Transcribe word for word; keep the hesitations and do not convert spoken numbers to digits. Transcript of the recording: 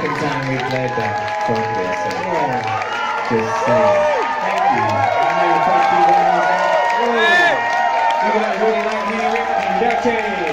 second time we played that song here, so yeah. Just saying. Thank you. I know you thank you very much. You guys really like hearing it. Inductees.